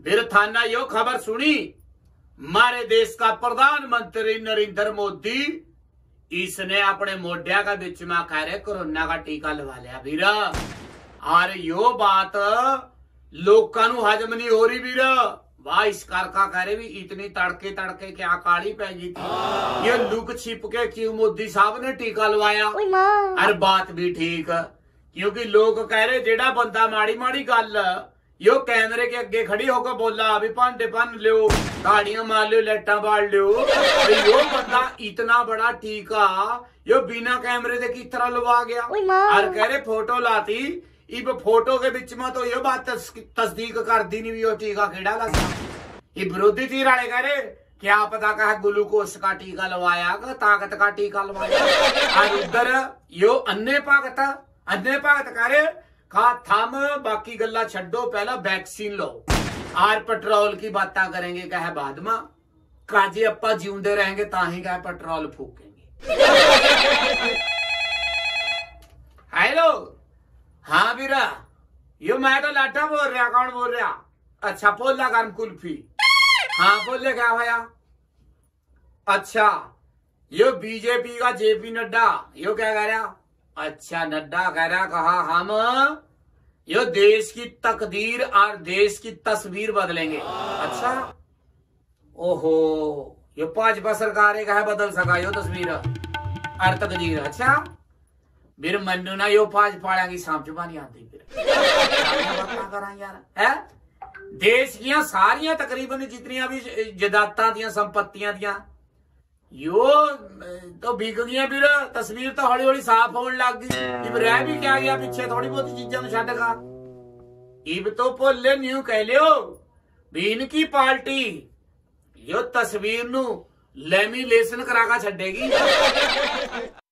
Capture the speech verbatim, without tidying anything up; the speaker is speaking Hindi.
फिर थाना यो खबर सुनी, हमारे देश का प्रधानमंत्री नरेंद्र मोदी इसने अपने मोढ्या का बिच में कह रहे कोरोना का टीका लगा लिया वीर। और यो बात लोकां नू हजम नहीं हो रही वीर। वाह इस कर का कह रहे भी इतनी तड़के तड़के क्या काली पै गई थी, ये लुक छिप के क्यों मोदी साहब ने टीका लवाया। अरे बात भी ठीक, क्योंकि लोग कह रहे जेड़ा बंदा माड़ी माड़ी गल यो कैमरे के अगे खड़ी होकर बोला अभी भांडे भन लो, गाड़ियां मार लो, लाइटा बाल लो, यो बंदा इतना बड़ा टीका यो बिना कैमरे दे की तरह लवा गया। और कह रहे फोटो लाती, इब फोटो के बीच में तो ये बात तस्दीक कर दी नहीं यो टीका केड़ा लगा। ये विरोधी तीर वाले कह रहे क्या पता कहा ग्लूकोज का टीका लवाया, ताकत का टीका लवाया। और उधर यो अन्य भगत अन्य भगत कह रहे खा थम बाकी गल्ला छड्डो, पहला वैक्सीन लो और पेट्रोल की बातें करेंगे कह बाद में, काजे अपा जीवते रहेंगे ताही कह पेट्रोल फूकेंगे। हेलो हाँ वीरा, यो मैं तो लाठा बोल रहा, कौन बोल रहा? अच्छा पोला गर्म कुल्फी, हाँ बोले क्या भैया? अच्छा यो बीजेपी का जेपी नड्डा यो क्या कह रहा? अच्छा नड्डा कह रहा कहा हम यो देश की तकदीर और देश की तस्वीर बदलेंगे। अच्छा ओहो यो भाजपा सरकार का है बदल सका यो तस्वीर और तकदीर। अच्छा फिर मनु ना यो भाजपा की समझ नहीं आती फिर करा यार है। देश की सारिया तकरीबन जितनिया भी जायदादां दियां संपत्तियां दियां यो तो बिक गई फिर तस्वीर तो हौली हौली साफ होने लग गई। इब रह भी क्या गया पीछे थोड़ी बहुत चीजा छड़ का। इब तो भोले न्यू कह लियो भी इनकी पार्टी यो तस्वीर नू लेमिनेशन करा का छड़ेगी।